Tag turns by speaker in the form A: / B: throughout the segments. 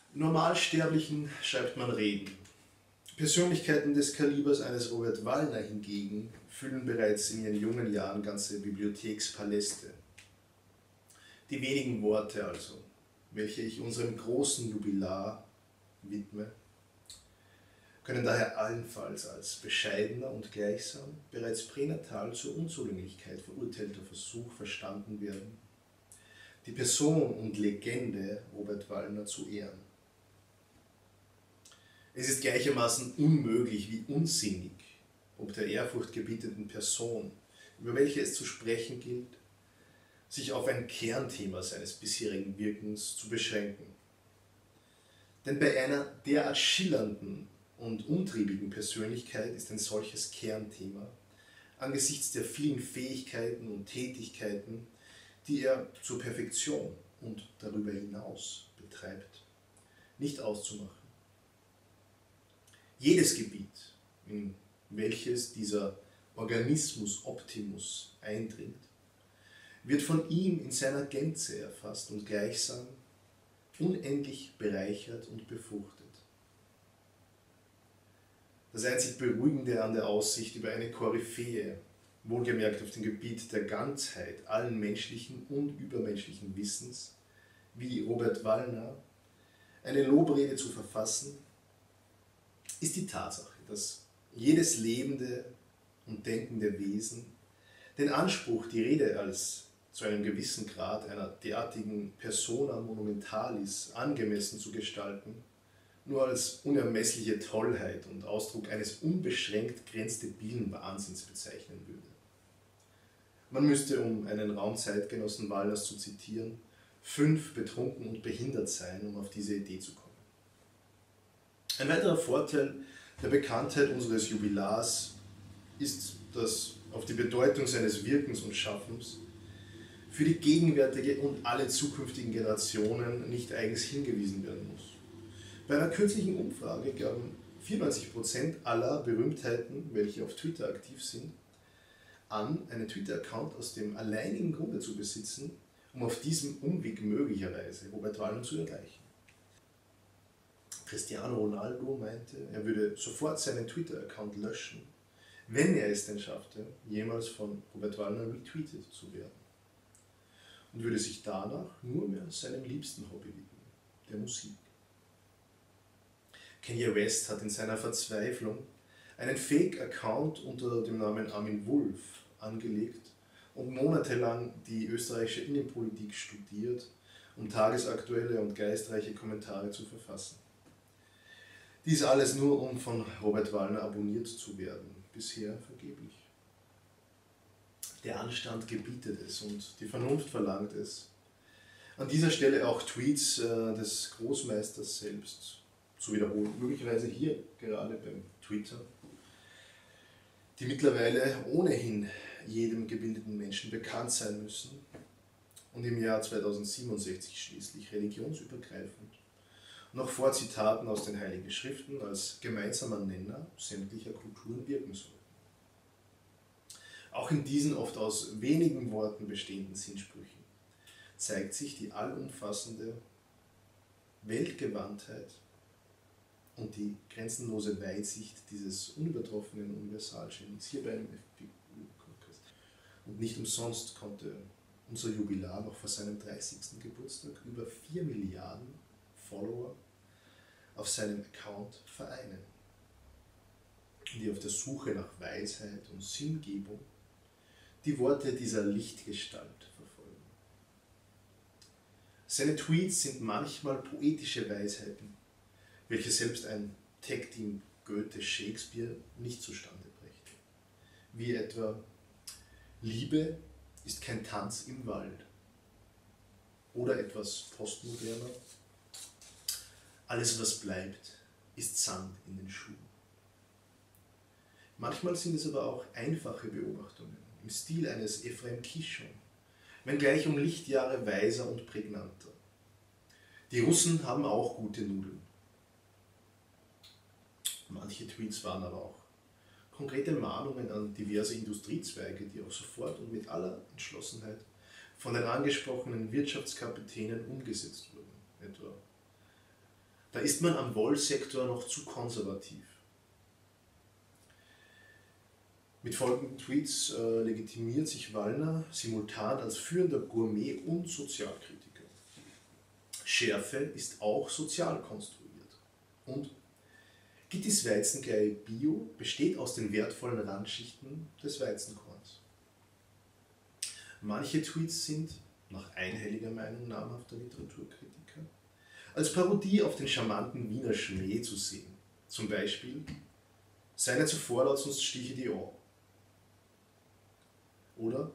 A: Normalsterblichen schreibt man Reden. Persönlichkeiten des Kalibers eines Robert Wallner hingegen füllen bereits in ihren jungen Jahren ganze Bibliothekspaläste. Die wenigen Worte also, welche ich unserem großen Jubilar widme, können daher allenfalls als bescheidener und gleichsam bereits pränatal zur Unzulänglichkeit verurteilter Versuch verstanden werden, die Person und Legende Robert Wallner zu ehren. Es ist gleichermaßen unmöglich wie unsinnig, ob der ehrfurchtgebietenden Person, über welche es zu sprechen gilt, sich auf ein Kernthema seines bisherigen Wirkens zu beschränken. Denn bei einer derart schillernden und umtriebigen Persönlichkeit ist ein solches Kernthema angesichts der vielen Fähigkeiten und Tätigkeiten, die er zur Perfektion und darüber hinaus betreibt, nicht auszumachen. Jedes Gebiet, in welches dieser Organismus Optimus eindringt, wird von ihm in seiner Gänze erfasst und gleichsam unendlich bereichert und befruchtet. Das einzig Beruhigende an der Aussicht über eine Koryphäe, wohlgemerkt auf dem Gebiet der Ganzheit allen menschlichen und übermenschlichen Wissens, wie Robert Wallner, eine Lobrede zu verfassen, ist die Tatsache, dass jedes lebende und denkende Wesen den Anspruch, die Rede als zu einem gewissen Grad einer derartigen Persona monumentalis angemessen zu gestalten, nur als unermessliche Tollheit und Ausdruck eines unbeschränkt grenzdebilen Wahnsinns bezeichnen würde. Man müsste, um einen Raumzeitgenossen Wallners zu zitieren, 5 betrunken und behindert sein, um auf diese Idee zu kommen. Ein weiterer Vorteil der Bekanntheit unseres Jubilars ist, dass auf die Bedeutung seines Wirkens und Schaffens für die gegenwärtige und alle zukünftigen Generationen nicht eigens hingewiesen werden muss. Bei einer kürzlichen Umfrage gaben 94% aller Berühmtheiten, welche auf Twitter aktiv sind, an, einen Twitter-Account aus dem alleinigen Grunde zu besitzen, um auf diesem Umweg möglicherweise Robert Wallner zu erreichen. Cristiano Ronaldo meinte, er würde sofort seinen Twitter-Account löschen, wenn er es denn schaffte, jemals von Robert Wallner retweetet zu werden. Und würde sich danach nur mehr seinem liebsten Hobby widmen, der Musik. Kanye West hat in seiner Verzweiflung einen Fake-Account unter dem Namen Armin Wulff angelegt und monatelang die österreichische Innenpolitik studiert, um tagesaktuelle und geistreiche Kommentare zu verfassen. Dies alles nur, um von Robert Wallner abonniert zu werden, bisher vergeblich. Der Anstand gebietet es und die Vernunft verlangt es, an dieser Stelle auch Tweets des Großmeisters selbst zu wiederholen, möglicherweise hier gerade beim Twitter, die mittlerweile ohnehin jedem gebildeten Menschen bekannt sein müssen und im Jahr 2067 schließlich religionsübergreifend noch vor Zitaten aus den Heiligen Schriften als gemeinsamer Nenner sämtlicher Kulturen wirken sollten. Auch in diesen oft aus wenigen Worten bestehenden Sinnsprüchen zeigt sich die allumfassende Weltgewandtheit und die grenzenlose Weitsicht dieses unübertroffenen Universalgenies hier beim FPU-Kongress. Und nicht umsonst konnte unser Jubilar noch vor seinem 30. Geburtstag über 4 Milliarden Follower auf seinem Account vereinen, die auf der Suche nach Weisheit und Sinngebung die Worte dieser Lichtgestalt verfolgen. Seine Tweets sind manchmal poetische Weisheiten, welche selbst ein Tag-Team Goethe-Shakespeare nicht zustande brächte. Wie etwa: Liebe ist kein Tanz im Wald. Oder etwas postmoderner: Alles, was bleibt, ist Sand in den Schuhen. Manchmal sind es aber auch einfache Beobachtungen im Stil eines Ephraim Kishon, wenngleich um Lichtjahre weiser und prägnanter. Die Russen haben auch gute Nudeln. Manche Tweets waren aber auch konkrete Mahnungen an diverse Industriezweige, die auch sofort und mit aller Entschlossenheit von den angesprochenen Wirtschaftskapitänen umgesetzt wurden. Etwa: Da ist man am Wollsektor noch zu konservativ. Mit folgenden Tweets legitimiert sich Wallner simultan als führender Gourmet und Sozialkritiker. Schärfe ist auch sozial konstruiert. Und Gittis Weizengerei Bio besteht aus den wertvollen Randschichten des Weizenkorns. Manche Tweets sind, nach einhelliger Meinung namhafter Literaturkritiker, als Parodie auf den charmanten Wiener Schmäh zu sehen. Zum Beispiel: Sei nicht so vorlaut, sonst stiche die an. Oder: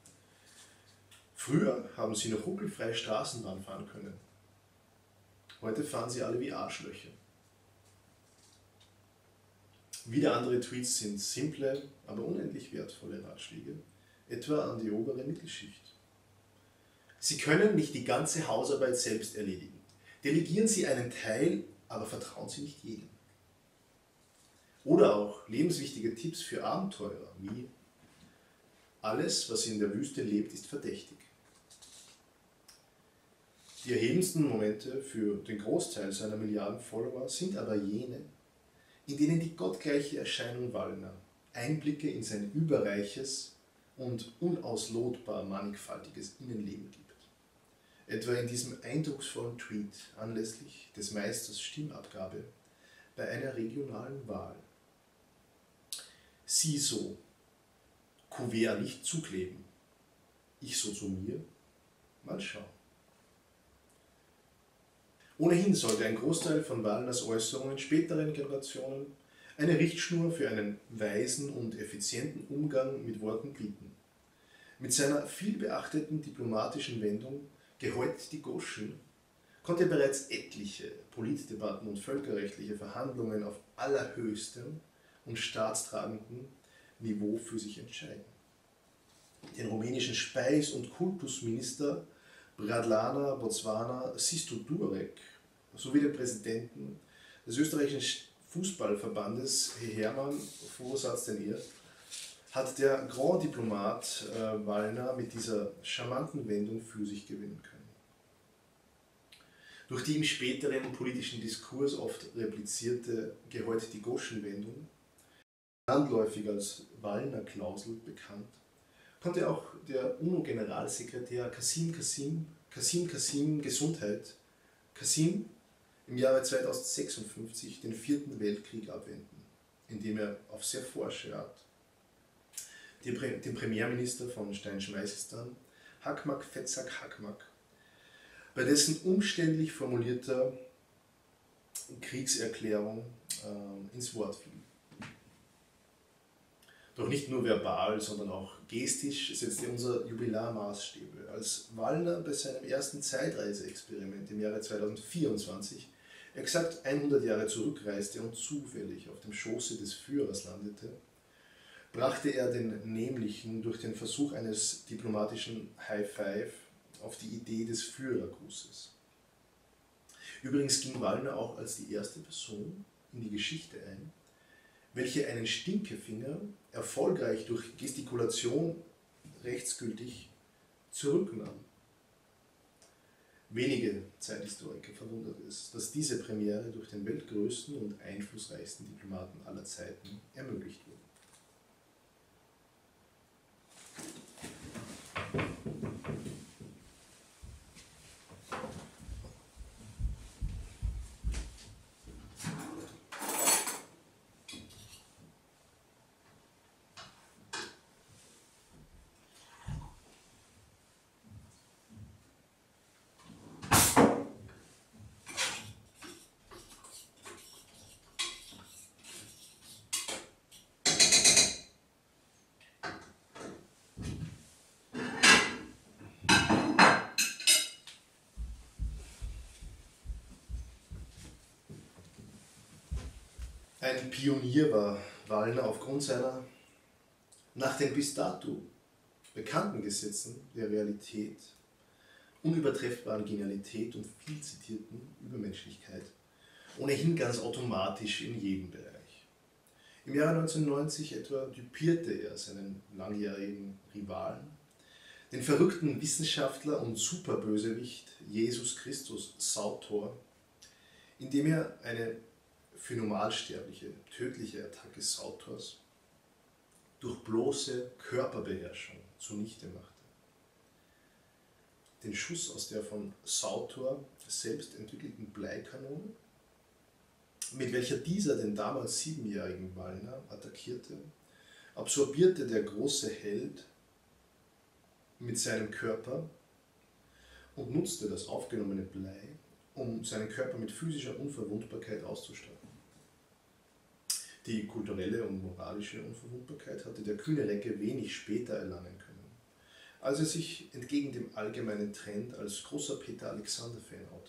A: Früher haben sie noch ruckelfrei Straßenbahn fahren können. Heute fahren sie alle wie Arschlöcher. Wieder andere Tweets sind simple, aber unendlich wertvolle Ratschläge, etwa an die obere Mittelschicht. Sie können nicht die ganze Hausarbeit selbst erledigen. Delegieren Sie einen Teil, aber vertrauen Sie nicht jedem. Oder auch lebenswichtige Tipps für Abenteurer, wie: Alles, was in der Wüste lebt, ist verdächtig. Die erhebendsten Momente für den Großteil seiner Milliarden Follower sind aber jene, in denen die gottgleiche Erscheinung Wallner Einblicke in sein überreiches und unauslotbar mannigfaltiges Innenleben gibt. Etwa in diesem eindrucksvollen Tweet anlässlich des Meisters Stimmabgabe bei einer regionalen Wahl. Sie so: Kuvert nicht zukleben. Ich so zu mir: Mal schauen. Ohnehin sollte ein Großteil von Wallners Äußerungen späteren Generationen eine Richtschnur für einen weisen und effizienten Umgang mit Worten bieten. Mit seiner vielbeachteten diplomatischen Wendung "Geheut die Goschen" konnte er bereits etliche Politdebatten und völkerrechtliche Verhandlungen auf allerhöchstem und staatstragenden Niveau für sich entscheiden. Den rumänischen Speis- und Kultusminister Bradlana Botswana Sistu Durek sowie den Präsidenten des österreichischen Fußballverbandes Hermann Vorsatz den Ehr hat der Grand Diplomat Wallner mit dieser charmanten Wendung für sich gewinnen können. Durch die im späteren politischen Diskurs oft replizierte "Geheut die Goschen"-Wendung, landläufig als Wallner-Klausel bekannt, konnte auch der UNO-Generalsekretär Kasim Gesundheit Kasim im Jahre 2056 den 4. Weltkrieg abwenden, indem er auf sehr forsche Art dem Premierminister von Steinschmeisistan, Hakmak Fetzak Hakmak, bei dessen umständlich formulierter Kriegserklärung ins Wort fiel. Doch nicht nur verbal, sondern auch gestisch setzte unser Jubilar Maßstäbe. Als Wallner bei seinem ersten Zeitreiseexperiment im Jahre 2024 exakt 100 Jahre zurückreiste und zufällig auf dem Schoße des Führers landete, brachte er den Nämlichen durch den Versuch eines diplomatischen High Five auf die Idee des Führergrußes. Übrigens ging Wallner auch als die erste Person in die Geschichte ein, welche einen Stinkefinger erfolgreich durch Gestikulation rechtsgültig zurücknahm. Wenige Zeithistoriker verwundert es, dass diese Premiere durch den weltgrößten und einflussreichsten Diplomaten aller Zeiten ermöglicht wurde. Ein Pionier war Wallner aufgrund seiner nach den bis dato bekannten Gesetzen der Realität unübertreffbaren Genialität und viel zitierten Übermenschlichkeit ohnehin ganz automatisch in jedem Bereich. Im Jahre 1990 etwa düpierte er seinen langjährigen Rivalen, den verrückten Wissenschaftler und Superbösewicht Jesus Christus Sautor, indem er eine für Normalsterbliche tödliche Attacke Sautors durch bloße Körperbeherrschung zunichte machte. Den Schuss aus der von Sautor selbst entwickelten Bleikanone, mit welcher dieser den damals 7-jährigen Wallner attackierte, absorbierte der große Held mit seinem Körper und nutzte das aufgenommene Blei, um seinen Körper mit physischer Unverwundbarkeit auszustatten. Die kulturelle und moralische Unverwundbarkeit hatte der kühne Recke wenig später erlangen können, als er sich entgegen dem allgemeinen Trend als großer Peter Alexander-Fan outete.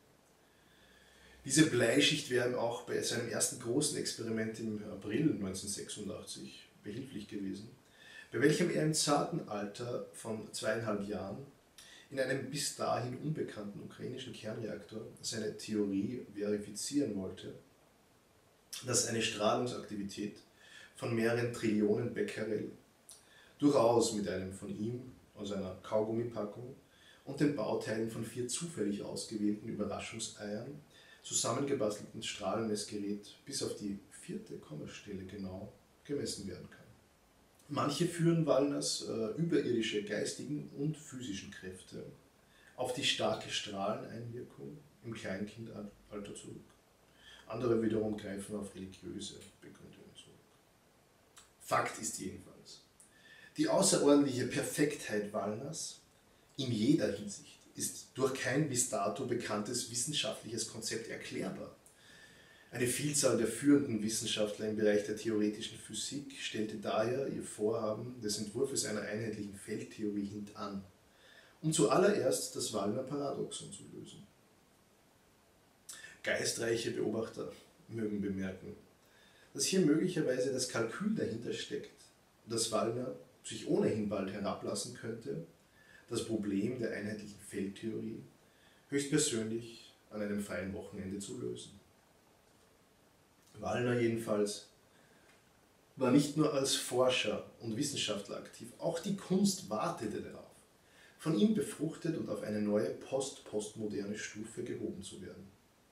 A: Diese Bleischicht wäre ihm auch bei seinem ersten großen Experiment im April 1986 behilflich gewesen, bei welchem er im zarten Alter von 2,5 Jahren in einem bis dahin unbekannten ukrainischen Kernreaktor seine Theorie verifizieren wollte, dass eine Strahlungsaktivität von mehreren Trillionen Becquerel durchaus mit einem von ihm aus einer Kaugummipackung und den Bauteilen von 4 zufällig ausgewählten Überraschungseiern zusammengebastelten Strahlenmessgerät bis auf die 4. Kommastelle genau gemessen werden kann. Manche führen Wallners überirdische geistigen und physischen Kräfte auf die starke Strahleneinwirkung im Kleinkindalter zurück. Andere wiederum greifen auf religiöse Begründungen zurück. Fakt ist jedenfalls, die außerordentliche Perfektheit Wallners in jeder Hinsicht ist durch kein bis dato bekanntes wissenschaftliches Konzept erklärbar. Eine Vielzahl der führenden Wissenschaftler im Bereich der theoretischen Physik stellte daher ihr Vorhaben des Entwurfs einer einheitlichen Feldtheorie hintan, um zuallererst das Wallner-Paradoxon zu lösen. Geistreiche Beobachter mögen bemerken, dass hier möglicherweise das Kalkül dahinter steckt, dass Wallner sich ohnehin bald herablassen könnte, das Problem der einheitlichen Feldtheorie höchstpersönlich an einem freien Wochenende zu lösen. Wallner jedenfalls war nicht nur als Forscher und Wissenschaftler aktiv, auch die Kunst wartete darauf, von ihm befruchtet und auf eine neue postmoderne Stufe gehoben zu werden.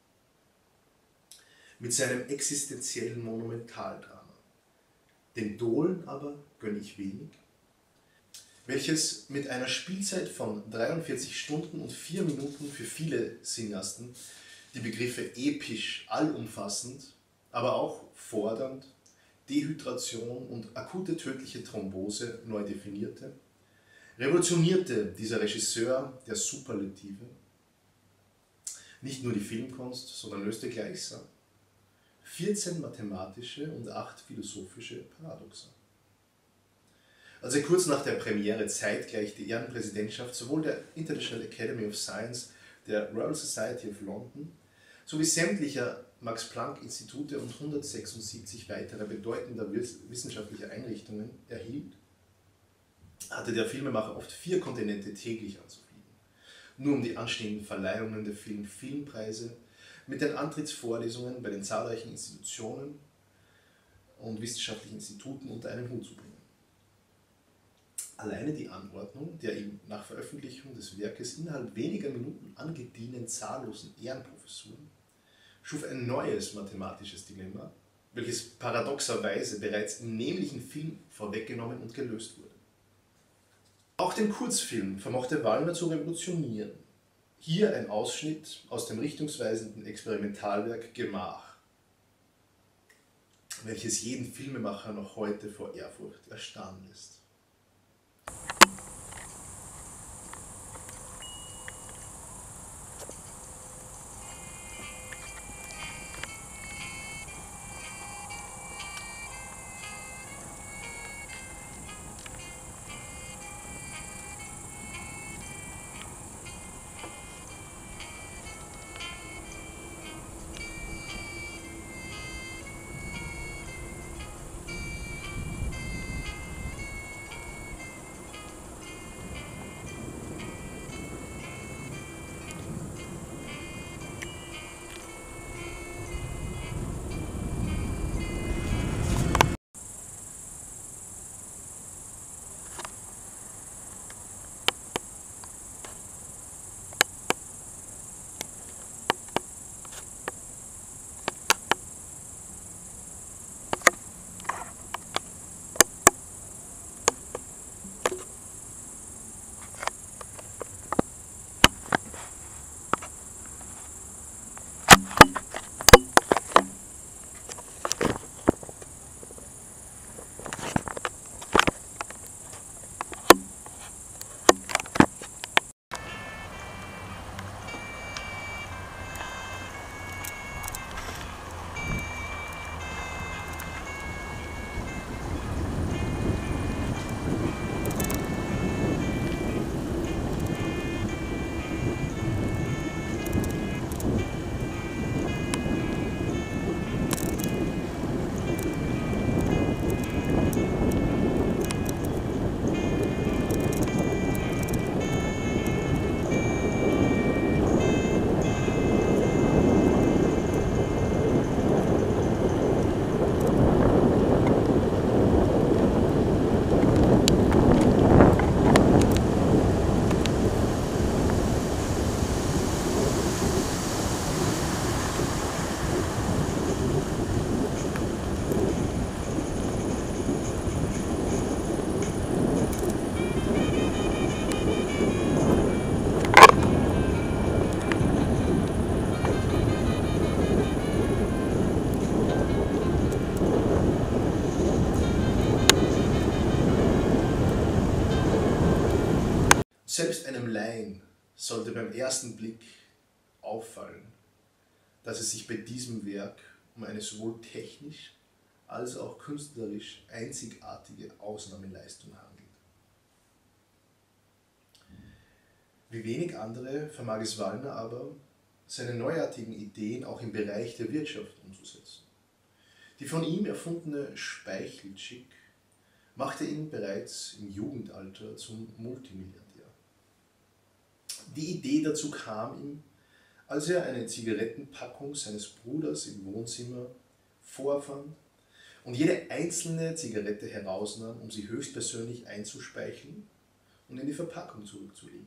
A: Mit seinem existenziellen Monumentaldrama, den Dohlen aber gönne ich wenig, welches mit einer Spielzeit von 43 Stunden und 4 Minuten für viele Cineasten die Begriffe episch, allumfassend, aber auch fordernd, Dehydration und akute tödliche Thrombose neu definierte, revolutionierte dieser Regisseur der Superlative nicht nur die Filmkunst, sondern löste gleichsam 14 mathematische und 8 philosophische Paradoxa. Als er kurz nach der Premiere zeitgleich die Ehrenpräsidentschaft sowohl der International Academy of Science, der Royal Society of London sowie sämtlicher Max-Planck-Institute und 176 weiterer bedeutender wissenschaftlicher Einrichtungen erhielt, hatte der Filmemacher oft 4 Kontinente täglich anzufliegen, nur um die anstehenden Verleihungen der vielen Filmpreise mit den Antrittsvorlesungen bei den zahlreichen Institutionen und wissenschaftlichen Instituten unter einen Hut zu bringen. Alleine die Anordnung der ihm nach Veröffentlichung des Werkes innerhalb weniger Minuten angedienten zahllosen Ehrenprofessuren schuf ein neues mathematisches Dilemma, welches paradoxerweise bereits im nämlichen Film vorweggenommen und gelöst wurde. Auch den Kurzfilm vermochte Wallner zu revolutionieren. Hier ein Ausschnitt aus dem richtungsweisenden Experimentalwerk Gemach, welches jeden Filmemacher noch heute vor Ehrfurcht erstarren lässt. Selbst einem Laien sollte beim ersten Blick auffallen, dass es sich bei diesem Werk um eine sowohl technisch als auch künstlerisch einzigartige Ausnahmeleistung handelt. Wie wenig andere vermag es Wallner aber, seine neuartigen Ideen auch im Bereich der Wirtschaft umzusetzen. Die von ihm erfundene Speichelchick machte ihn bereits im Jugendalter zum Multimilliardär. Die Idee dazu kam ihm, als er eine Zigarettenpackung seines Bruders im Wohnzimmer vorfand und jede einzelne Zigarette herausnahm, um sie höchstpersönlich einzuspeicheln und in die Verpackung zurückzulegen.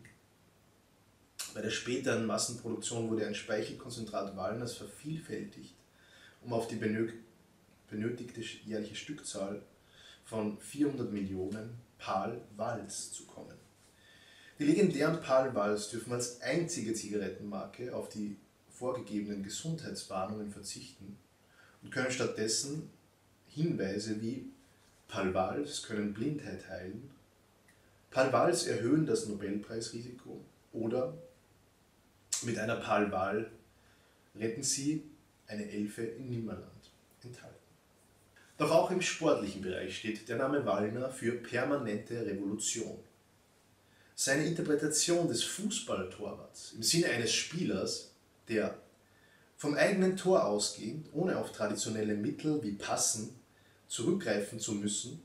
A: Bei der späteren Massenproduktion wurde ein Speichelkonzentrat Wallners vervielfältigt, um auf die benötigte jährliche Stückzahl von 400 Millionen Pal-Walls zu kommen. Die legendären Pal-Walls dürfen als einzige Zigarettenmarke auf die vorgegebenen Gesundheitswarnungen verzichten und können stattdessen Hinweise wie Pal-Walls können Blindheit heilen, Pal-Walls erhöhen das Nobelpreisrisiko oder mit einer Pal-Wall retten Sie eine Elfe in Nimmerland enthalten. Doch auch im sportlichen Bereich steht der Name Wallner für permanente Revolution. Seine Interpretation des Fußballtorwarts im Sinne eines Spielers, der vom eigenen Tor ausgehend, ohne auf traditionelle Mittel wie Passen zurückgreifen zu müssen,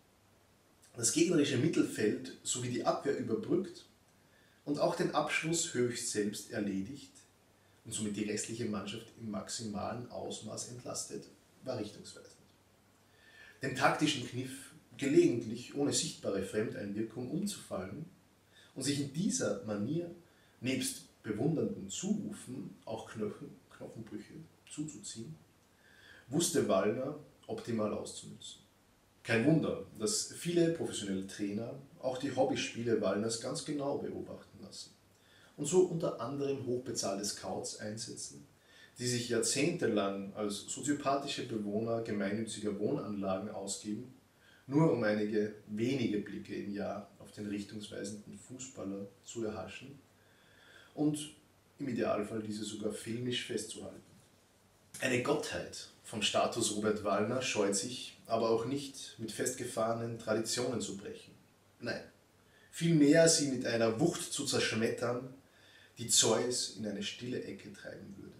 A: das gegnerische Mittelfeld sowie die Abwehr überbrückt und auch den Abschluss höchst selbst erledigt und somit die restliche Mannschaft im maximalen Ausmaß entlastet, war richtungsweisend. Den taktischen Kniff, gelegentlich ohne sichtbare Fremdeinwirkung umzufallen und sich in dieser Manier nebst bewundernden Zurufen auch Knochenbrüche zuzuziehen, wusste Wallner optimal auszunutzen. Kein Wunder, dass viele professionelle Trainer auch die Hobbyspiele Wallners ganz genau beobachten lassen und so unter anderem hochbezahlte Scouts einsetzen, die sich jahrzehntelang als soziopathische Bewohner gemeinnütziger Wohnanlagen ausgeben, nur um einige wenige Blicke im Jahr auf den richtungsweisenden Fußballer zu erhaschen und im Idealfall diese sogar filmisch festzuhalten. Eine Gottheit vom Status Robert Wallner scheut sich aber auch nicht, mit festgefahrenen Traditionen zu brechen. Nein, vielmehr sie mit einer Wucht zu zerschmettern, die Zeus in eine stille Ecke treiben würde.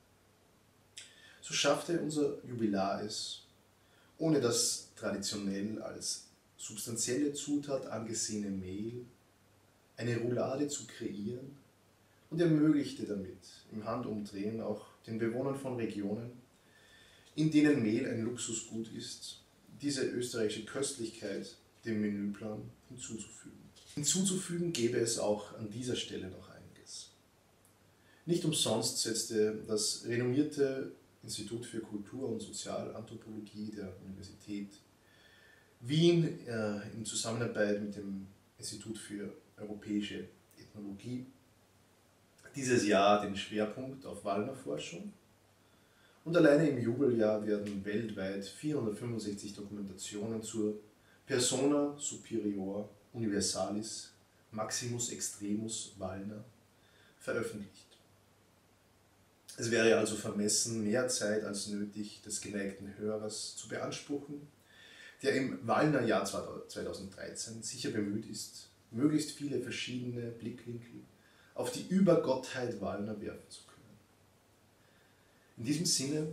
A: So schaffte unser Jubilar es, ohne das traditionell als substanzielle Zutat angesehene Mehl, eine Roulade zu kreieren und ermöglichte damit im Handumdrehen auch den Bewohnern von Regionen, in denen Mehl ein Luxusgut ist, diese österreichische Köstlichkeit dem Menüplan hinzuzufügen. Hinzuzufügen gäbe es auch an dieser Stelle noch einiges. Nicht umsonst setzte das renommierte Institut für Kultur- und Sozialanthropologie der Universität Wien in Zusammenarbeit mit dem Institut für europäische Ethnologie dieses Jahr den Schwerpunkt auf Wallner-Forschung Und alleine im Jubeljahr werden weltweit 465 Dokumentationen zur Persona Superior Universalis Maximus Extremus Wallner veröffentlicht. Es wäre also vermessen, mehr Zeit als nötig des geneigten Hörers zu beanspruchen, der im Wallner Jahr 2013 sicher bemüht ist, möglichst viele verschiedene Blickwinkel auf die Übergottheit Wallner werfen zu können. In diesem Sinne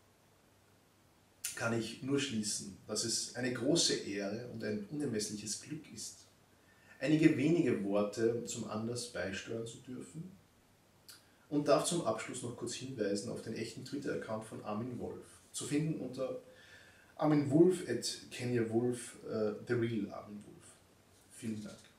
A: kann ich nur schließen, dass es eine große Ehre und ein unermessliches Glück ist, einige wenige Worte zum Anlass beisteuern zu dürfen und darf zum Abschluss noch kurz hinweisen auf den echten Twitter-Account von Armin Wolf, zu finden unter Armin Wolf @ Kenya Wolf, The Real Armin Wolf. Vielen Dank.